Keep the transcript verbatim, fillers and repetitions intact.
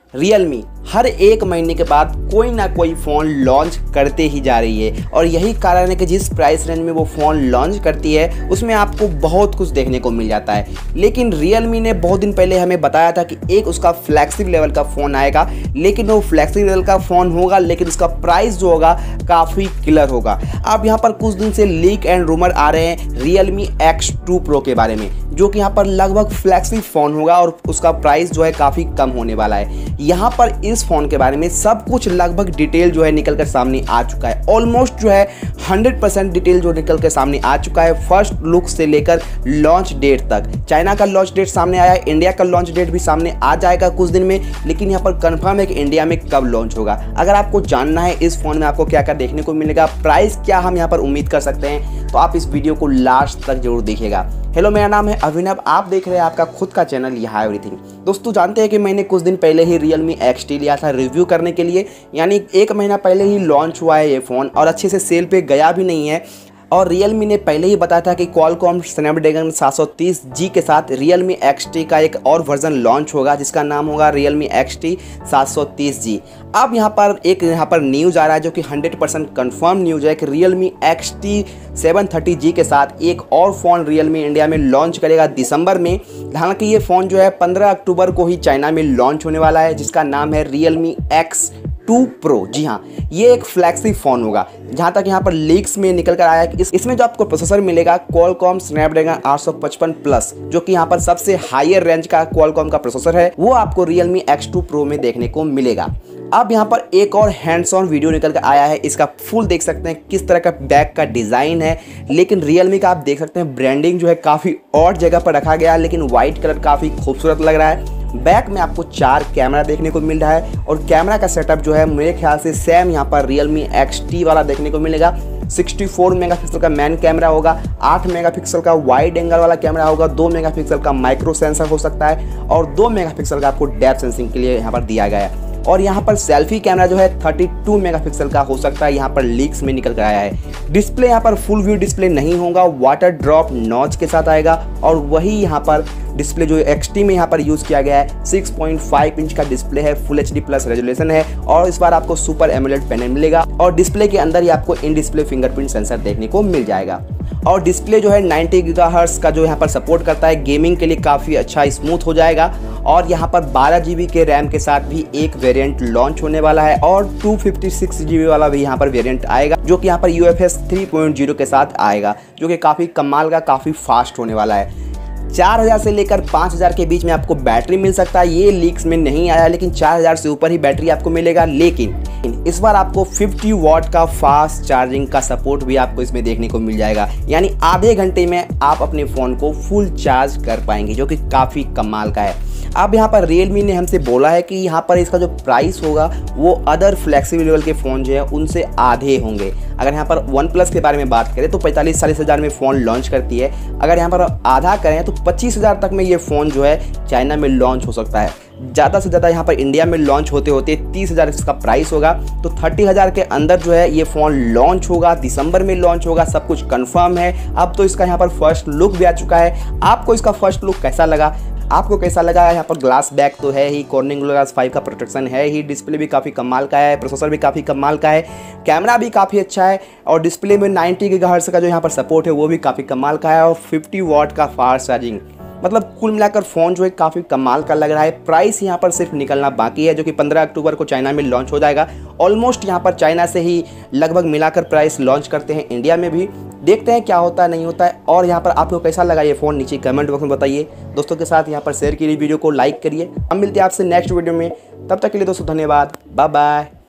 Realme हर एक महीने के बाद कोई ना कोई फ़ोन लॉन्च करते ही जा रही है और यही कारण है कि जिस प्राइस रेंज में वो फ़ोन लॉन्च करती है उसमें आपको बहुत कुछ देखने को मिल जाता है। लेकिन रियलमी ने बहुत दिन पहले हमें बताया था कि एक उसका फ्लैगशिप लेवल का फ़ोन आएगा, लेकिन वो फ्लैगशिप लेवल का फ़ोन होगा लेकिन उसका प्राइस जो होगा काफ़ी किलर होगा। अब यहाँ पर कुछ दिन से लीक एंड रूमर आ रहे हैं रियलमी एक्स टू प्रो के बारे में, जो कि यहाँ पर लगभग फ्लैगशिप फ़ोन होगा और उसका प्राइस जो है काफ़ी कम होने वाला है। यहाँ पर इस फ़ोन के बारे में सब कुछ लगभग डिटेल जो है निकल कर सामने आ चुका है। ऑलमोस्ट जो है हंड्रेड परसेंट डिटेल जो निकल कर सामने आ चुका है, फर्स्ट लुक से लेकर लॉन्च डेट तक। चाइना का लॉन्च डेट सामने आया है, इंडिया का लॉन्च डेट भी सामने आ जाएगा कुछ दिन में, लेकिन यहाँ पर कंफर्म है कि इंडिया में कब लॉन्च होगा। अगर आपको जानना है इस फ़ोन में आपको क्या क्या देखने को मिलेगा, प्राइस क्या हम यहाँ पर उम्मीद कर सकते हैं, तो आप इस वीडियो को लास्ट तक जरूर देखिएगा। हेलो, मेरा नाम है अभिनव, आप देख रहे हैं आपका खुद का चैनल यहाँ एवरीथिंग। दोस्तों, जानते हैं कि मैंने कुछ दिन पहले ही रियलमी एक्स टी लिया था रिव्यू करने के लिए, यानी एक महीना पहले ही लॉन्च हुआ है ये फ़ोन और अच्छे से सेल पे गया भी नहीं है। और रियलमी ने पहले ही बताया था कि क्वालकॉम स्नैपड्रैगन सात सौ तीस जी के साथ रियलमी एक्स टी का एक और वर्जन लॉन्च होगा जिसका नाम होगा रियलमी एक्स टी सात सौ तीस जी। अब यहाँ पर एक यहाँ पर न्यूज़ आ रहा है जो कि हंड्रेड परसेंट कन्फर्म न्यूज़ है कि Realme X T seven thirty G के साथ एक और फ़ोन रियलमी इंडिया में लॉन्च करेगा दिसंबर में। हालांकि ये फ़ोन जो है पंद्रह अक्टूबर को ही चाइना में लॉन्च होने वाला है, जिसका नाम है रियलमी एक्स टू प्रो। जी हाँ, ये एक फ्लैगशिप फ़ोन होगा। जहाँ तक यहाँ पर लीक्स में निकल कर आया है कि इस, इसमें जो आपको प्रोसेसर मिलेगा क्वालकॉम स्नैपड्रैगन आठ सौ पचपन प्लस, जो कि यहाँ पर सबसे हायर रेंज का क्वालकॉम का प्रोसेसर है, वो आपको रियलमी एक्स टू प्रो में देखने को मिलेगा। अब यहाँ पर एक और हैंड्स ऑन वीडियो निकल कर आया है, इसका फुल देख सकते हैं किस तरह का बैक का डिज़ाइन है। लेकिन रियलमी का आप देख सकते हैं ब्रांडिंग जो है काफ़ी और जगह पर रखा गया है, लेकिन वाइट कलर काफ़ी खूबसूरत लग रहा है। बैक में आपको चार कैमरा देखने को मिल रहा है और कैमरा का सेटअप जो है मेरे ख्याल से सेम यहाँ पर रियलमी एक्स टी वाला देखने को मिलेगा। चौंसठ मेगापिक्सल का मैन कैमरा होगा, आठ मेगापिक्सल का वाइड एंगल वाला कैमरा होगा, दो मेगापिक्सल का माइक्रो सेंसर हो सकता है और दो मेगापिक्सल का आपको डेप्थ सेंसिंग के लिए यहाँ पर दिया गया है। और यहाँ पर सेल्फी कैमरा जो है बत्तीस मेगापिक्सल का हो सकता है, यहाँ पर लीक्स में निकल कर आया है। डिस्प्ले यहाँ पर फुल व्यू डिस्प्ले नहीं होगा, वाटर ड्रॉप नॉच के साथ आएगा और वही यहाँ पर डिस्प्ले जो एक्स टी में यहाँ पर यूज़ किया गया है सिक्स पॉइंट फाइव इंच का डिस्प्ले है, full H D plus resolution है और इस बार आपको सुपर एमोलेड पैनल मिलेगा और डिस्प्ले के अंदर ही आपको इन डिस्प्ले फिंगरप्रिंट सेंसर देखने को मिल जाएगा। और डिस्प्ले जो है नब्बे गीगाहर्ट्ज का जो यहाँ पर सपोर्ट करता है, गेमिंग के लिए काफ़ी अच्छा स्मूथ हो जाएगा। और यहाँ पर बारह जी बी के रैम के साथ भी एक वेरिएंट लॉन्च होने वाला है और दो सौ छप्पन जी बी वाला भी यहाँ पर वेरिएंट आएगा, जो कि यहाँ पर U F S three point zero के साथ आएगा, जो कि काफ़ी कमाल का, काफ़ी फास्ट होने वाला है। चार हज़ार से लेकर पाँच हज़ार के बीच में आपको बैटरी मिल सकता है, ये लीक्स में नहीं आया, लेकिन चार हज़ार से ऊपर ही बैटरी आपको मिलेगा। लेकिन इस बार आपको पचास वाट का फास्ट चार्जिंग का सपोर्ट भी आपको इसमें देखने को मिल जाएगा, यानी आधे घंटे में आप अपने फ़ोन को फुल चार्ज कर पाएंगे, जो कि काफ़ी कमाल का है। अब यहाँ पर रियलमी ने हमसे बोला है कि यहाँ पर इसका जो प्राइस होगा वो अदर फ्लैगशिप लेवल के फ़ोन जो है उनसे आधे होंगे। अगर यहाँ पर वन प्लस के बारे में बात करें तो पैंतालीस चालीस हज़ार में फ़ोन लॉन्च करती है, अगर यहाँ पर आधा करें तो पच्चीस हज़ार तक में ये फ़ोन जो है चाइना में लॉन्च हो सकता है। ज़्यादा से ज़्यादा यहाँ पर इंडिया में लॉन्च होते होते तीस हज़ार इसका प्राइस होगा, तो तीस हज़ार के अंदर जो है ये फ़ोन लॉन्च होगा, दिसंबर में लॉन्च होगा, सब कुछ कंफर्म है। अब तो इसका यहाँ पर फर्स्ट लुक भी आ चुका है। आपको इसका फर्स्ट लुक कैसा लगा, आपको कैसा लगा? यहाँ पर ग्लास बैक तो है ही, कॉर्निंग ग्लास फाइव का प्रोटेक्शन है ही, डिस्प्ले भी काफ़ी कमाल का है, प्रोसेसर भी काफ़ी कमाल का है, कैमरा भी काफ़ी अच्छा है और डिस्प्ले में नब्बे गीगाहर्ट्ज का जो यहाँ पर सपोर्ट है वो भी काफ़ी कमाल का है और पचास वाट का फास्ट चार्जिंग। मतलब कुल मिलाकर फ़ोन जो है काफ़ी कमाल का लग रहा है। प्राइस यहाँ पर सिर्फ निकलना बाकी है, जो कि पंद्रह अक्टूबर को चाइना में लॉन्च हो जाएगा। ऑलमोस्ट यहाँ पर चाइना से ही लगभग मिलाकर प्राइस लॉन्च करते हैं इंडिया में भी। देखते हैं क्या होता है नहीं होता है। और यहाँ पर आपको कैसा लगा ये फ़ोन नीचे कमेंट बॉक्स में बताइए। दोस्तों के साथ यहाँ पर शेयर कीजिए, वीडियो को लाइक करिए। हम मिलते हैं आपसे नेक्स्ट वीडियो में, तब तक के लिए दोस्तों धन्यवाद, बाय बाय।